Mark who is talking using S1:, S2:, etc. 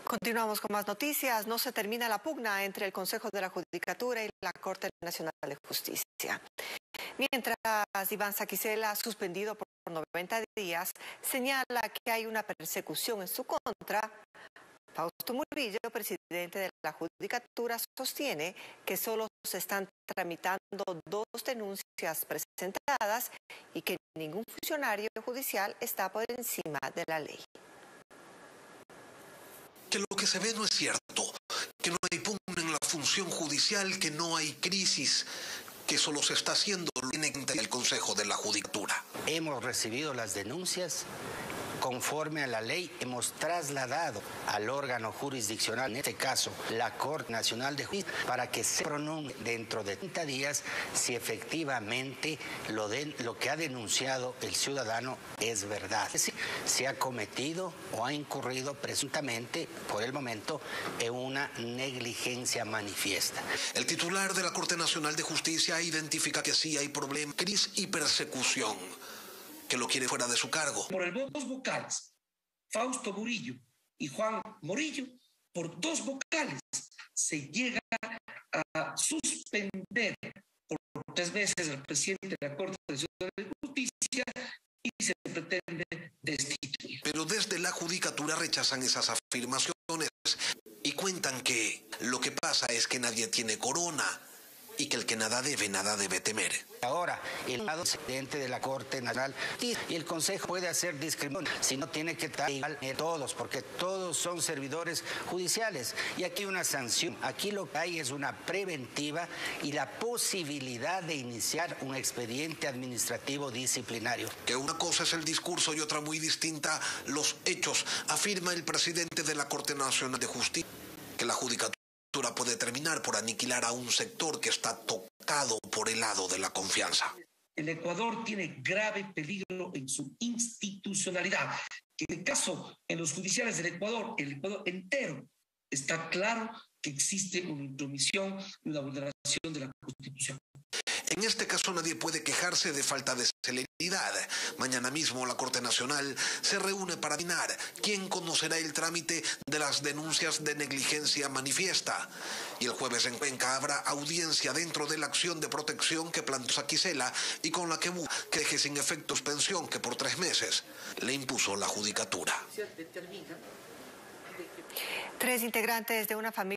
S1: Continuamos con más noticias. No se termina la pugna entre el Consejo de la Judicatura y la Corte Nacional de Justicia. Mientras Iván Saquicela, suspendido por 90 días, señala que hay una persecución en su contra, Fausto Murillo, presidente de la Judicatura, sostiene que solo se están tramitando 2 denuncias presentadas y que ningún funcionario judicial está por encima de la ley.
S2: Que lo que se ve no es cierto, que no hay pugna en la función judicial, que no hay crisis, que solo se está haciendo el Consejo de la Judicatura.
S3: Hemos recibido las denuncias. Conforme a la ley, hemos trasladado al órgano jurisdiccional, en este caso la Corte Nacional de Justicia, para que se pronuncie dentro de 30 días si efectivamente lo que ha denunciado el ciudadano es verdad. Es decir, se ha cometido o ha incurrido presuntamente, por el momento, en una negligencia manifiesta.
S2: El titular de la Corte Nacional de Justicia identifica que sí hay problemas, crisis y persecución, que lo quiere fuera de su cargo.
S4: Por el voto 2 vocales, Fausto Murillo y Juan Morillo, por 2 vocales se llega a suspender por 3 veces al presidente de la Corte Nacional de Justicia y se pretende destituir.
S2: Pero desde la Judicatura rechazan esas afirmaciones y cuentan que lo que pasa es que nadie tiene corona y que el que nada debe temer.
S3: Ahora, el presidente de la Corte Nacional y el Consejo puede hacer discriminación, si no tiene que estar igual todos, porque todos son servidores judiciales. Y aquí hay una sanción, aquí lo que hay es una preventiva y la posibilidad de iniciar un expediente administrativo disciplinario.
S2: Que una cosa es el discurso y otra muy distinta, los hechos, afirma el presidente de la Corte Nacional de Justicia, que la Judicatura puede terminar por aniquilar a un sector que está tocado por el lado de la confianza.
S4: El Ecuador tiene grave peligro en su institucionalidad. En el caso, en los judiciales del Ecuador, el Ecuador entero, está claro que existe una intromisión y una vulneración de la Constitución.
S2: En este caso nadie puede quejarse de falta de celeridad. Mañana mismo la Corte Nacional se reúne para determinar quién conocerá el trámite de las denuncias de negligencia manifiesta. Y el jueves en Cuenca habrá audiencia dentro de la acción de protección que plantó Saquicela y con la que busca que deje sin efecto suspensión que por 3 meses le impuso la Judicatura.
S1: 3 integrantes de una familia